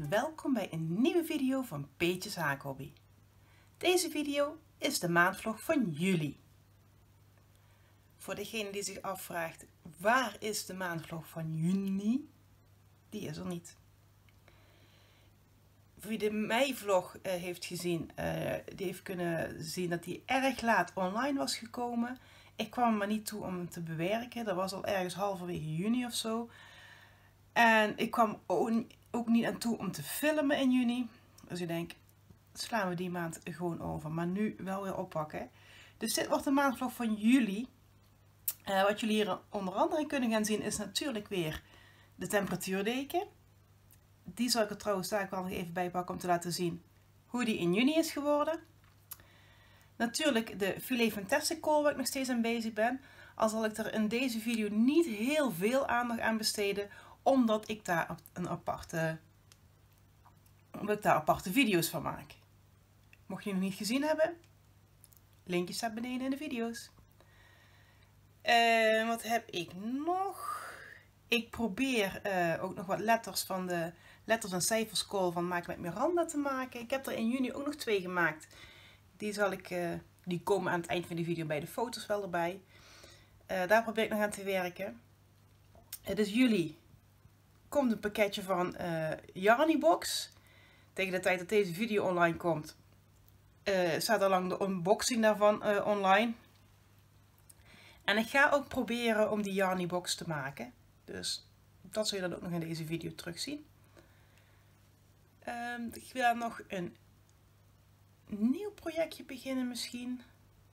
en welkom bij een nieuwe video van Peetjes Haakhobby. Deze video is de maandvlog van juli. Voor degene die zich afvraagt waar is de maandvlog van juni, die is er niet. Wie de meivlog heeft gezien, die heeft kunnen zien dat die erg laat online was gekomen. Ik kwam er maar niet toe om hem te bewerken, dat was al ergens halverwege juni of zo. En ik kwam ook niet aan toe om te filmen in juni. Dus ik denk, slaan we die maand gewoon over. Maar nu wel weer oppakken. Dus dit wordt de maandvlog van juli. Wat jullie hier onder andere kunnen gaan zien is natuurlijk weer de temperatuurdeken. Die zal ik er trouwens daar wel nog even bij pakken om te laten zien hoe die in juni is geworden. Natuurlijk de Filet Fantastic Call waar ik nog steeds aan bezig ben. Al zal ik er in deze video niet heel veel aandacht aan besteden. Omdat ik daar aparte video's van maak. Mocht je nog niet gezien hebben, linkje staat beneden in de video's. Wat heb ik nog? Ik probeer ook nog wat letters van de letters en cijfers call van Maak met Miranda te maken. Ik heb er in juni ook nog 2 gemaakt. Die komen aan het eind van de video bij de foto's wel erbij. Daar probeer ik nog aan te werken. Het is juli. Komt een pakketje van Yarny Box. Tegen de tijd dat deze video online komt, staat al lang de unboxing daarvan online. En ik ga ook proberen om die Yarny Box te maken. Dus dat zul je dan ook nog in deze video terugzien. Ik wil nog een nieuw projectje beginnen misschien.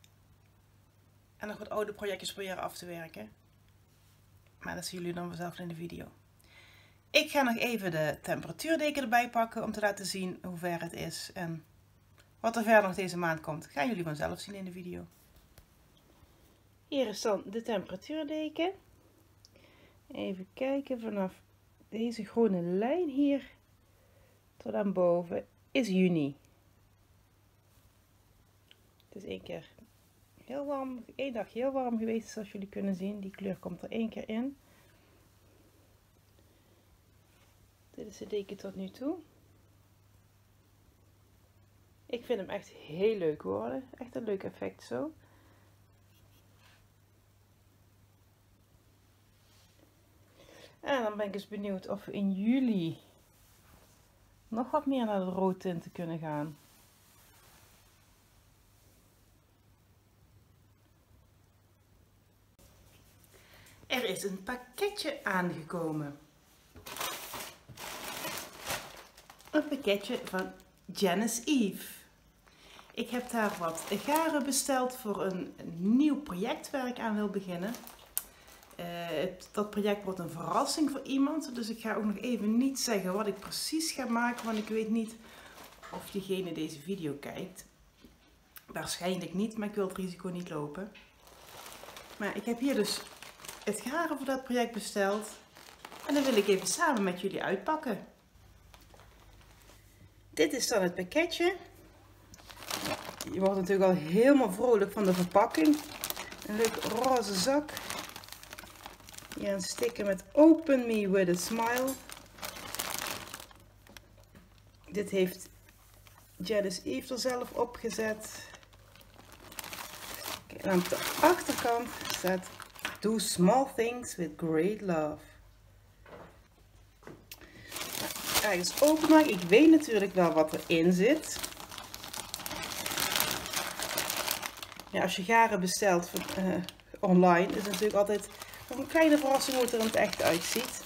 En nog wat oude projectjes proberen af te werken. Maar dat zien jullie dan vanzelf in de video. Ik ga nog even de temperatuurdeken erbij pakken om te laten zien hoe ver het is en wat er verder nog deze maand komt. Gaan jullie vanzelf zien in de video. Hier is dan de temperatuurdeken. Even kijken, vanaf deze groene lijn hier tot aan boven is juni. Het is één dag heel warm geweest zoals jullie kunnen zien. Die kleur komt er 1 keer in. Dit is de deken tot nu toe. Ik vind hem echt heel leuk worden. Echt een leuk effect zo. En dan ben ik eens benieuwd of we in juli nog wat meer naar de roodtinten kunnen gaan. Er is een pakketje aangekomen. Een pakketje van Janice Eve. Ik heb daar wat garen besteld voor een nieuw project waar ik aan wil beginnen. Dat project wordt een verrassing voor iemand, dus ik ga ook nog even niet zeggen wat ik precies ga maken, want ik weet niet of diegene deze video kijkt. Waarschijnlijk niet, maar ik wil het risico niet lopen. Maar ik heb hier dus het garen voor dat project besteld en dat wil ik even samen met jullie uitpakken. Dit is dan het pakketje. Je wordt natuurlijk al helemaal vrolijk van de verpakking. Een leuk roze zak. Hier een sticker met Open Me With A Smile. Dit heeft Janice Eve er zelf opgezet. En aan de achterkant staat Do Small Things With Great Love. Ergens openmaken. Ik weet natuurlijk wel wat erin zit. Ja, als je garen bestelt online is het natuurlijk altijd nog een kleine verrassing hoe het er in het echt uitziet.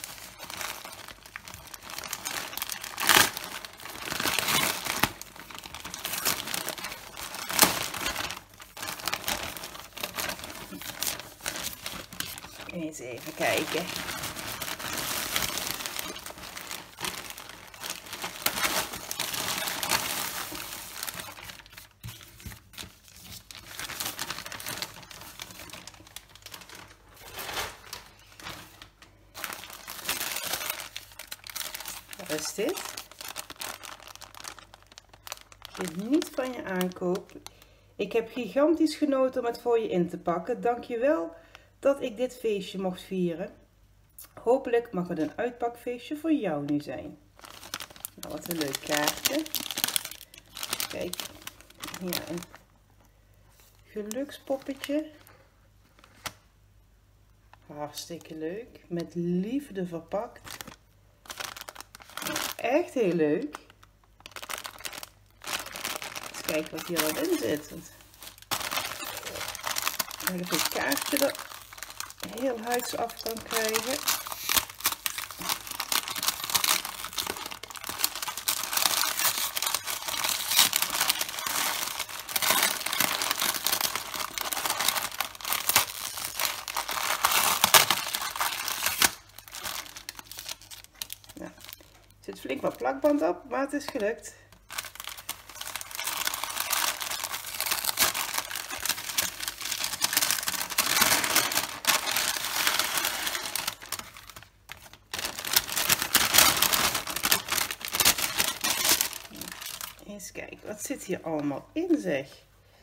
Eens even kijken. Wat is dit? Geniet van je aankoop. Ik heb gigantisch genoten om het voor je in te pakken. Dankjewel dat ik dit feestje mocht vieren. Hopelijk mag het een uitpakfeestje voor jou nu zijn. Nou, wat een leuk kaartje. Kijk, hier een gelukspoppetje. Hartstikke leuk. Met liefde verpakt. Echt heel leuk. Eens kijken wat hier al in zit. Want ik heb een kaartje er heel huids af kan krijgen. Nou, er zit flink wat plakband op, maar het is gelukt. Eens kijken, wat zit hier allemaal in, zeg?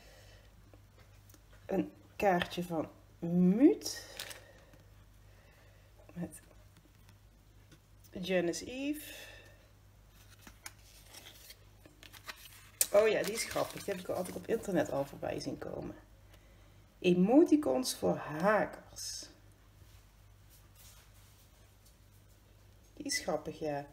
Een kaartje van Muut. Met Janice Eve. Oh ja, die is grappig. Die heb ik altijd op internet al voorbij zien komen. Emoticons voor hakers. Die is grappig, ja.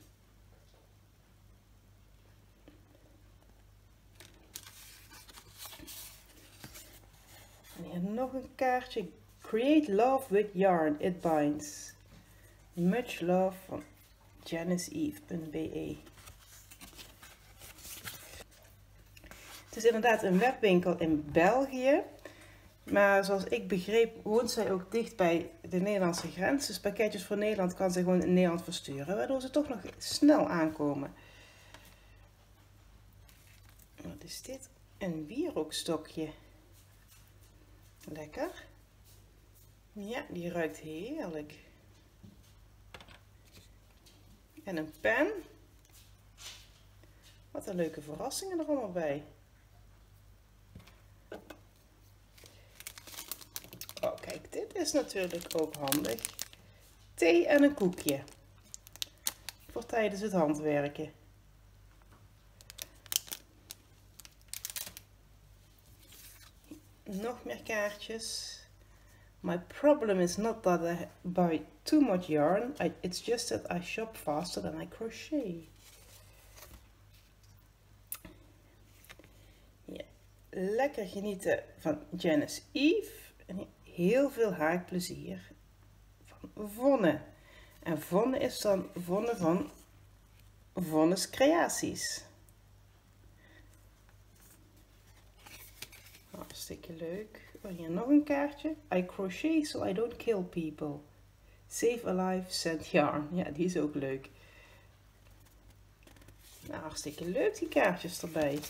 En hier nog een kaartje. Create love with yarn, it binds. Much love van janiceeve.be. Het is inderdaad een webwinkel in België. Maar zoals ik begreep, woont zij ook dicht bij de Nederlandse grens. Dus pakketjes voor Nederland kan ze gewoon in Nederland versturen. Waardoor ze toch nog snel aankomen. Wat is dit? Een wierookstokje. Lekker. Ja, die ruikt heerlijk. En een pen. Wat een leuke verrassingen er allemaal bij. Oh, kijk, dit is natuurlijk ook handig. Thee en een koekje. Voor tijdens het handwerken. Nog meer kaartjes. My problem is not that I buy too much yarn. It's just that I shop faster than I crochet. Ja, lekker genieten van Janice Eve. En heel veel haakplezier van Vonne. En Vonne is dan Vonne van Vonne's Creaties. Hartstikke leuk. Oh, hier nog een kaartje. I crochet so I don't kill people. Save a life, send yarn. Ja, die is ook leuk. Nou, hartstikke leuk die kaartjes erbij.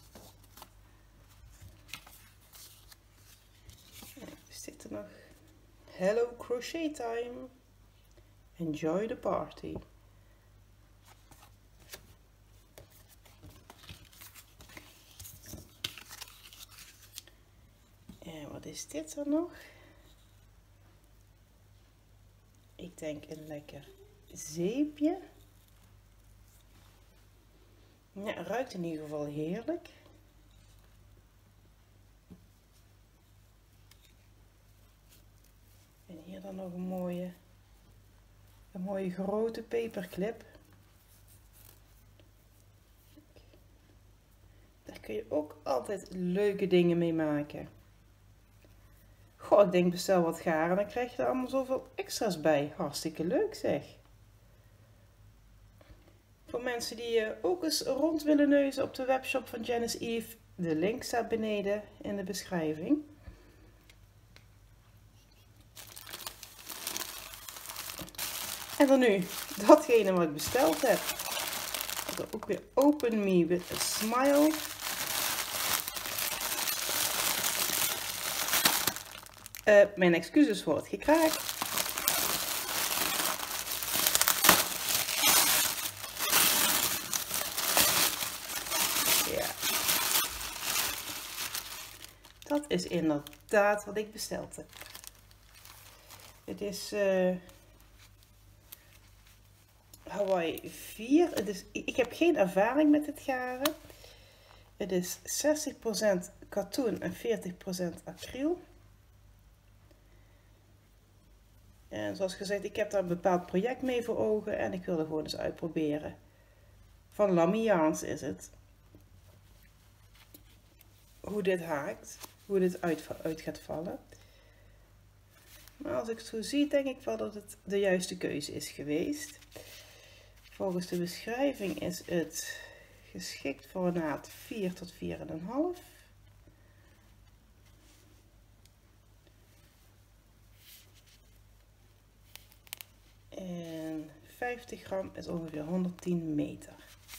Is dit er nog? Hello crochet time. Enjoy the party. En wat is dit er nog? Ik denk een lekker zeepje. Ja, het ruikt in ieder geval heerlijk. En hier dan nog een mooie grote paperclip. Daar kun je ook altijd leuke dingen mee maken. Goh, ik denk bestel wat garen, dan krijg je er allemaal zoveel extra's bij. Hartstikke leuk zeg. Voor mensen die ook eens rond willen neuzen op de webshop van Janice Eve, de link staat beneden in de beschrijving. En dan nu datgene wat ik besteld heb. Ook weer Open Me with a Smile. Mijn excuses voor het gekraak. Ja. Dat is inderdaad wat ik besteld heb. Het is Hawaii 4. Ik heb geen ervaring met dit garen. Het is 60% katoen en 40% acryl. En zoals gezegd, ik heb daar een bepaald project mee voor ogen en ik wilde gewoon eens uitproberen. Van Lamy Yarns is het. Hoe dit haakt, hoe dit uit gaat vallen. Maar als ik het zo zie, denk ik wel dat het de juiste keuze is geweest. Volgens de beschrijving is het geschikt voor een naad 4 tot 4,5. En 50 gram is ongeveer 110 meter.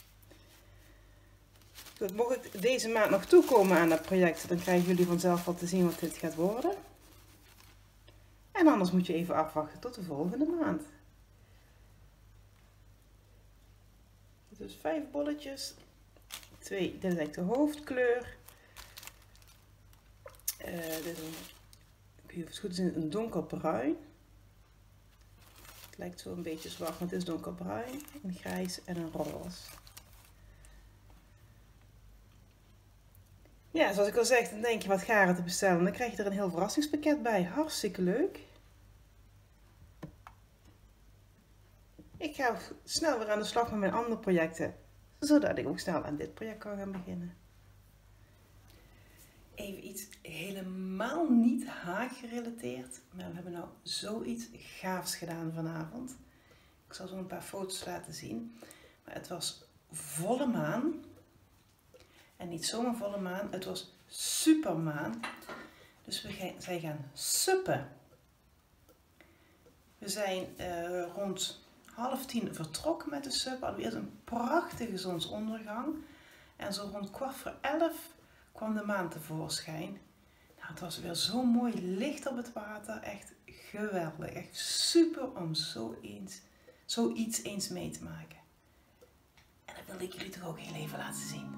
Goed, mocht ik deze maand nog toekomen aan dat project, dan krijgen jullie vanzelf wel te zien wat dit gaat worden. En anders moet je even afwachten tot de volgende maand. Dus 5 bolletjes. Dit is eigenlijk de hoofdkleur. Dit is ik weet niet of het goed is, een donkerbruin. Het lijkt zo een beetje zwart, maar het is donkerbruin, een grijs en een roze. Ja, zoals ik al zeg, dan denk je wat garen te bestellen. Dan krijg je er een heel verrassingspakket bij. Hartstikke leuk. Ik ga snel weer aan de slag met mijn andere projecten, zodat ik ook snel aan dit project kan gaan beginnen. Even iets helemaal niet haakgerelateerd, maar we hebben nou zoiets gaafs gedaan vanavond. Ik zal zo een paar foto's laten zien. Maar het was volle maan. En niet zomaar volle maan, het was supermaan. Dus zij gaan suppen. We zijn rond 9:30 vertrokken met de sup. Hadden we eerst een prachtige zonsondergang. En zo rond 11:15 kwam de maan tevoorschijn. Nou, het was weer zo mooi licht op het water. Echt geweldig. Echt super om zoiets eens mee te maken. En dat wilde ik jullie toch ook heel even laten zien.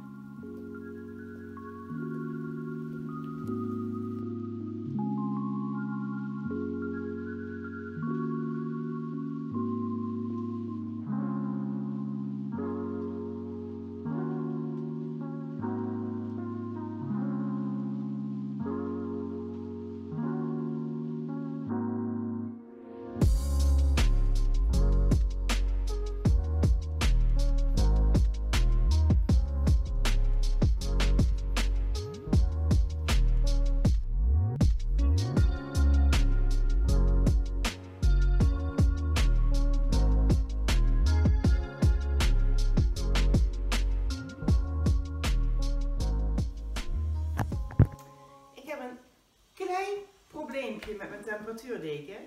Met mijn temperatuurdeken.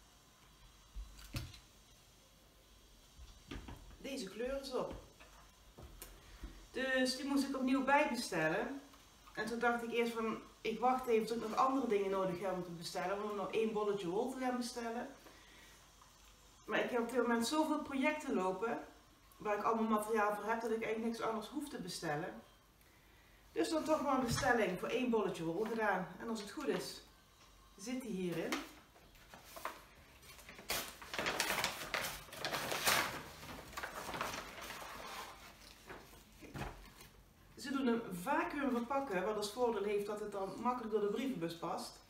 Deze kleur is op. Dus die moest ik opnieuw bijbestellen. En toen dacht ik eerst van, ik wacht even tot ik nog andere dingen nodig heb om te bestellen. Om nog 1 bolletje wol te gaan bestellen. Maar ik heb op dit moment zoveel projecten lopen, waar ik allemaal materiaal voor heb, dat ik eigenlijk niks anders hoef te bestellen. Dus dan toch maar een bestelling voor 1 bolletje wol gedaan. En als het goed is, zit die hierin. Ze doen hem vacuüm verpakken, wat als voordeel heeft dat het dan makkelijk door de brievenbus past.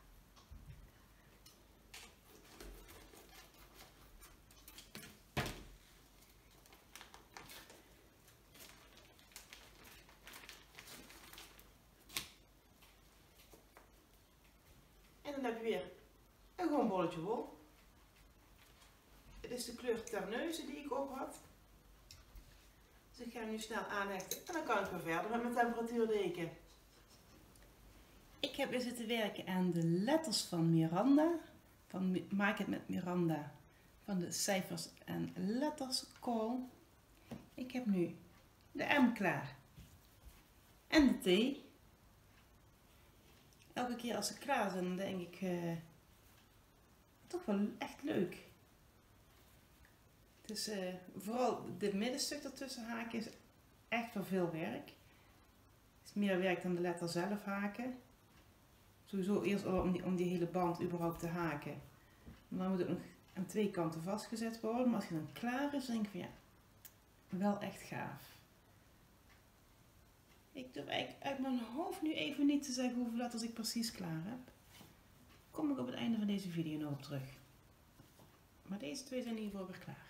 En dan heb je weer een gewoon bolletje wol. Het is de kleur terneuzen die ik op had. Dus ik ga hem nu snel aanhechten en dan kan ik weer verder met mijn temperatuurdeken. Ik heb weer zitten werken aan de letters van Miranda. Van Maak het met Miranda. Van de cijfers en letters call. Ik heb nu de M klaar. En de T. Elke keer als ze klaar zijn, dan denk ik toch wel echt leuk. Dus vooral dit middenstuk ertussen haken is echt wel veel werk. Het is meer werk dan de letter zelf haken. Sowieso eerst om die hele band überhaupt te haken. Maar dan moet ik nog aan twee kanten vastgezet worden. Maar als je dan klaar is, denk ik van ja, wel echt gaaf. Ik durf eigenlijk uit mijn hoofd nu even niet te zeggen hoeveel letters ik precies klaar heb. Kom ik op het einde van deze video nog op terug. Maar deze twee zijn in ieder geval weer klaar.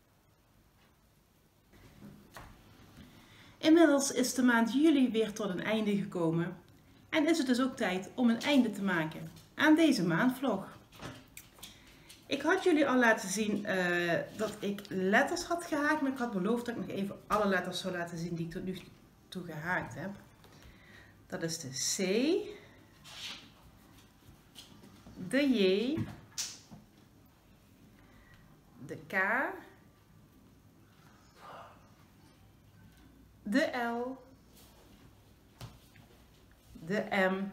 Inmiddels is de maand juli weer tot een einde gekomen. En is het dus ook tijd om een einde te maken aan deze maandvlog. Ik had jullie al laten zien dat ik letters had gehaakt. Maar ik had beloofd dat ik nog even alle letters zou laten zien die ik tot nu toe gehaakt heb. Dat is de C, de J, de K, de L, de M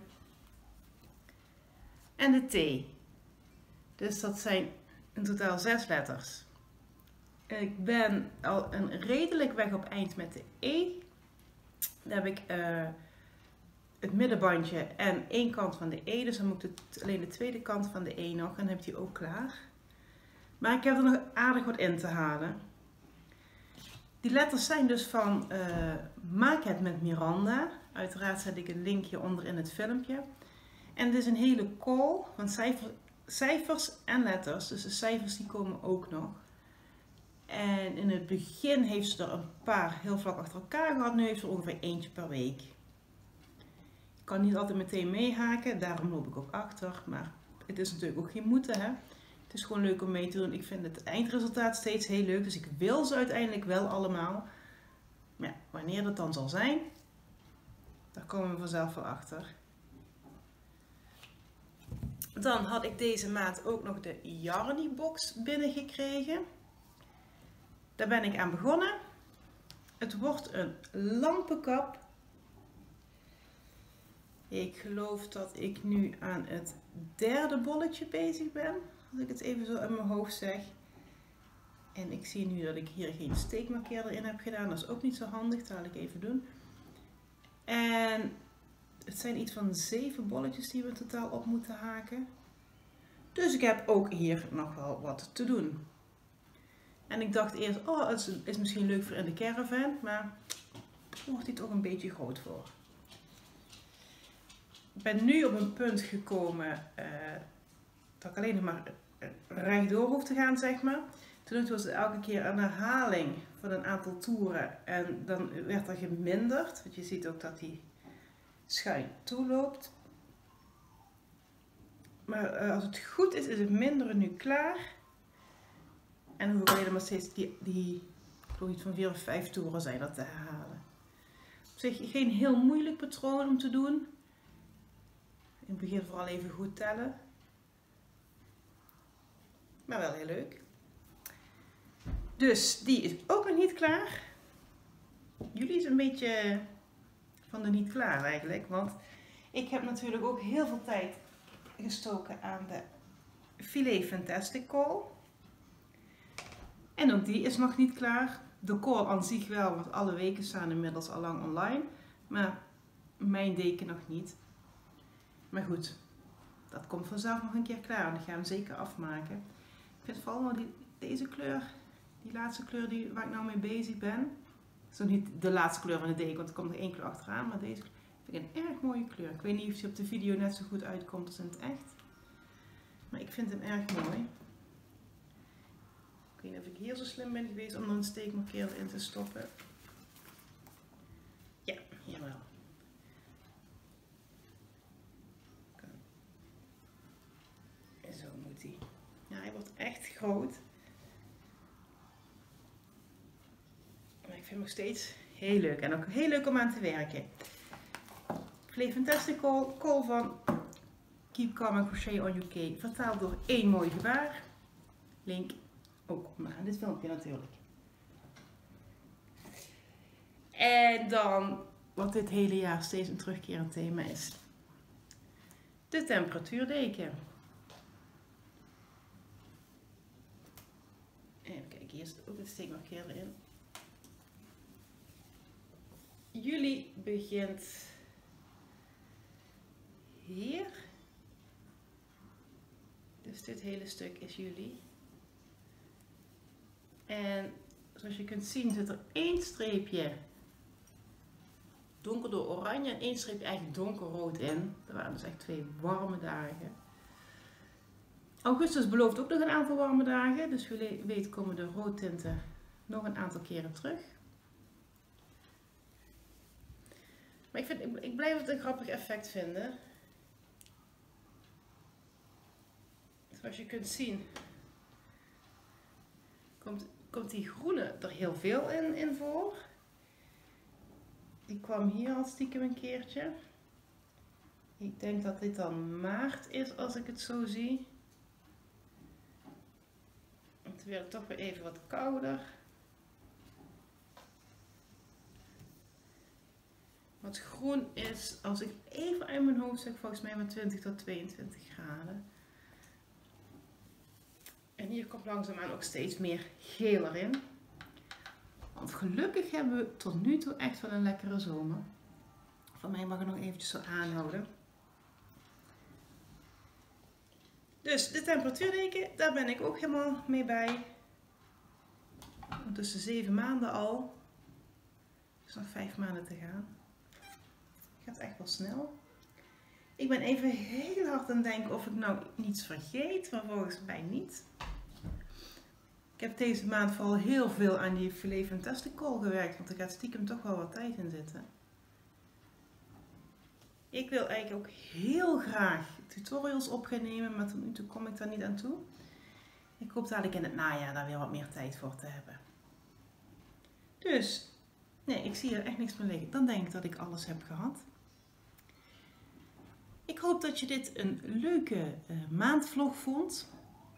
en de T. Dus dat zijn in totaal 6 letters. Ik ben al een redelijk weg op eind met de E. Dan heb ik het middenbandje en één kant van de E. Dus dan moet ik alleen de tweede kant van de E nog en dan heb ik die ook klaar. Maar ik heb er nog aardig wat in te halen. Die letters zijn dus van Maak het met Miranda. Uiteraard zet ik een linkje onder in het filmpje. En het is een hele call van cijfers en letters. Dus de cijfers die komen ook nog. En in het begin heeft ze er een paar heel vlak achter elkaar gehad. Nu heeft ze er ongeveer eentje per week. Ik kan niet altijd meteen meehaken. Daarom loop ik ook achter. Maar het is natuurlijk ook geen moeten, hè. Het is gewoon leuk om mee te doen. Ik vind het eindresultaat steeds heel leuk. Dus ik wil ze uiteindelijk wel allemaal. Maar ja, wanneer dat dan zal zijn, daar komen we vanzelf wel achter. Dan had ik deze maand ook nog de Yarny box binnengekregen. Daar ben ik aan begonnen. Het wordt een lampenkap. Ik geloof dat ik nu aan het derde bolletje bezig ben. Als ik het even zo in mijn hoofd zeg. En ik zie nu dat ik hier geen steekmarkeerder in heb gedaan. Dat is ook niet zo handig. Dat ga ik even doen. En het zijn iets van 7 bolletjes die we in totaal op moeten haken. Dus ik heb ook hier nog wel wat te doen. En ik dacht eerst, oh, het is misschien leuk voor in de caravan. Maar wordt die toch een beetje groot voor. Ik ben nu op een punt gekomen dat ik alleen nog maar rechtdoor hoef te gaan, zeg maar. Toen was het elke keer een herhaling van een aantal toeren en dan werd er geminderd. Want je ziet ook dat die schuin toeloopt. Maar als het goed is, is het minderen nu klaar. En dan hoef ik alleen maar steeds die ik geloof iets van 4 of 5 toeren zijn dat te herhalen. Op zich geen heel moeilijk patroon om te doen. In het begin vooral even goed tellen. Maar wel heel leuk. Dus die is ook nog niet klaar. Jullie is een beetje van de niet klaar eigenlijk. Want ik heb natuurlijk ook heel veel tijd gestoken aan de Filet Fantastic Call. En ook die is nog niet klaar. De call aan zich wel, want alle weken staan inmiddels al lang online. Maar mijn deken nog niet. Maar goed, dat komt vanzelf nog een keer klaar. En ik ga hem zeker afmaken. Ik vind vooral wel deze kleur, die laatste kleur waar ik nou mee bezig ben. Het is nog niet de laatste kleur van de deken, want er komt nog 1 kleur achteraan. Maar deze vind ik een erg mooie kleur. Ik weet niet of die op de video net zo goed uitkomt als in het echt. Maar ik vind hem erg mooi. Ik weet niet of ik hier zo slim ben geweest om er een steekmarkeerder in te stoppen. Ja, jawel. Zo moet hij. Ja, hij wordt echt groot. Maar ik vind hem nog steeds heel leuk. En ook heel leuk om aan te werken. Filet Fantastic Call van Keep Calm and Crochet on UK. Vertaald door 1 mooi gebaar. Link ook onderaan dit filmpje natuurlijk. En dan, wat dit hele jaar steeds een terugkerend thema is. De temperatuurdeken. Even kijken, hier zit ook een steekmarkeerder in. Juli begint hier. Dus dit hele stuk is juli. En zoals je kunt zien zit er één streepje donkerder oranje en één streepje eigenlijk donkerrood in. Dat waren dus echt 2 warme dagen. Augustus belooft ook nog een aantal warme dagen. Dus wie weet komen de roodtinten nog een aantal keren terug. Maar ik blijf het een grappig effect vinden. Zoals je kunt zien komt die groene er heel veel in voor. Die kwam hier al stiekem een keertje. Ik denk dat dit dan maart is als ik het zo zie. Het werd toch weer even wat kouder. Wat groen is, als ik even uit mijn hoofd zeg, volgens mij maar 20 tot 22 graden. En hier komt langzaamaan ook steeds meer geel erin. Want gelukkig hebben we tot nu toe echt wel een lekkere zomer. Van mij mag het nog eventjes zo aanhouden. Dus de temperatuurweken, daar ben ik ook helemaal mee bij. Tussen 7 maanden al. Dus nog 5 maanden te gaan. Gaat echt wel snel. Ik ben even heel hard aan het denken of ik nou niets vergeet, maar volgens mij niet. Ik heb deze maand vooral heel veel aan die Filet Fantastical gewerkt, want er gaat stiekem toch wel wat tijd in zitten. Ik wil eigenlijk ook heel graag tutorials op gaan nemen, maar tot nu toe kom ik daar niet aan toe. Ik hoop dadelijk in het najaar daar weer wat meer tijd voor te hebben. Dus, nee, ik zie er echt niks meer liggen. Dan denk ik dat ik alles heb gehad. Ik hoop dat je dit een leuke maandvlog vond.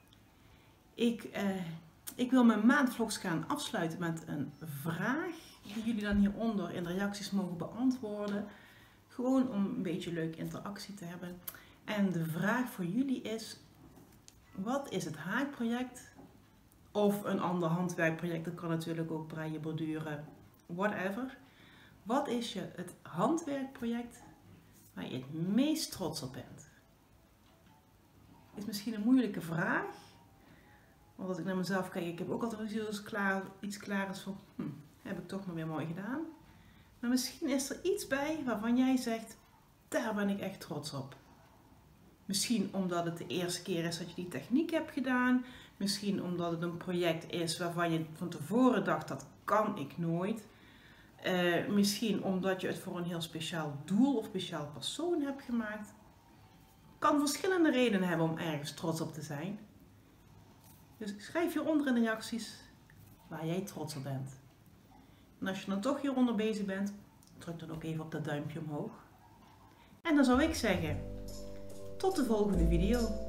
Ik wil mijn maandvlogs gaan afsluiten met een vraag die jullie dan hieronder in de reacties mogen beantwoorden. Gewoon om een beetje leuke interactie te hebben. En de vraag voor jullie is: wat is het haakproject of een ander handwerkproject? Dat kan natuurlijk ook breien, borduren, whatever. Wat is het handwerkproject waar je het meest trots op bent? Is misschien een moeilijke vraag. Want als ik naar mezelf kijk, ik heb ook altijd iets klaar is van, heb ik toch maar weer mooi gedaan. Maar misschien is er iets bij waarvan jij zegt, daar ben ik echt trots op. Misschien omdat het de eerste keer is dat je die techniek hebt gedaan. Misschien omdat het een project is waarvan je van tevoren dacht, dat kan ik nooit. Misschien omdat je het voor een heel speciaal doel of speciaal persoon hebt gemaakt. Kan verschillende redenen hebben om ergens trots op te zijn. Dus schrijf hieronder in de reacties waar jij trots op bent. En als je dan toch hieronder bezig bent, druk dan ook even op dat duimpje omhoog. En dan zou ik zeggen, tot de volgende video.